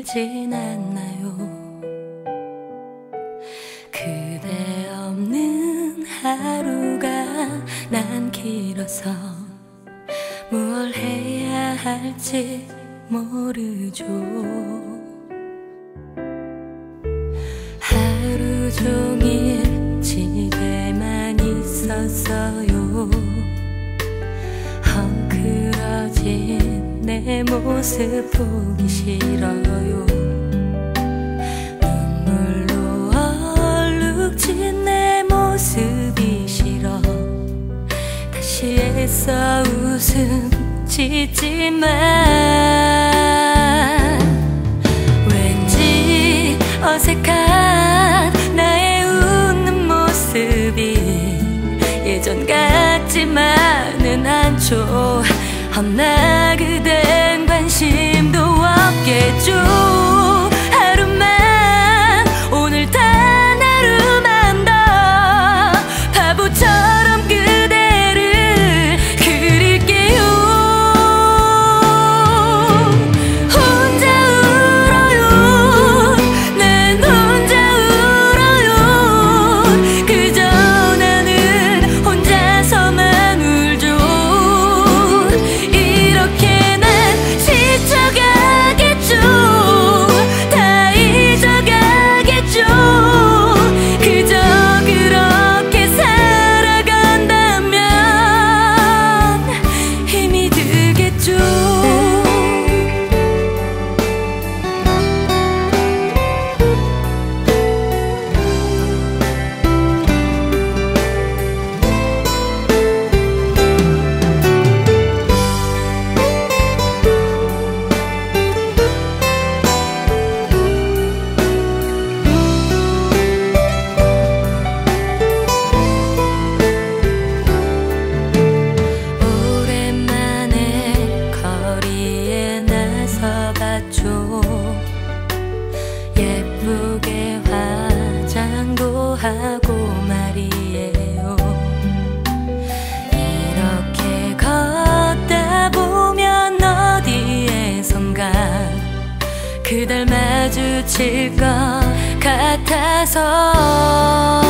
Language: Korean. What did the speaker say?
힘들진 않나요? 그대 없는 하루가 난 길어서 뭘 해야 할지 모르죠. 하루 종일 집에만 있었어요. 헝클어진 내 모습 보기 싫어요. 눈물로 얼룩진 내 모습이 싫어. 다시 애써 웃음 짓지만 왠지 어색한 나의 웃는 모습이 예전 같지만은 않죠. 허나 그댄 관심도 없겠죠. 하루만 오늘 단 하루만 더 바보처럼 그대를 그릴게요. 혼자 울어요. 난 혼자 울어요. 그저 나는 혼자서만 울죠. 이렇게 난 지쳐가겠죠. 다 잊어가겠죠. 그저 그렇게 살아간다면 힘이 들겠죠. 오랜만에 거리에 나서봤죠. 예쁘게 화장도 하고 말이에요. 이렇게 걷다 보면 어디에선가 그댈 마주칠 것 같아서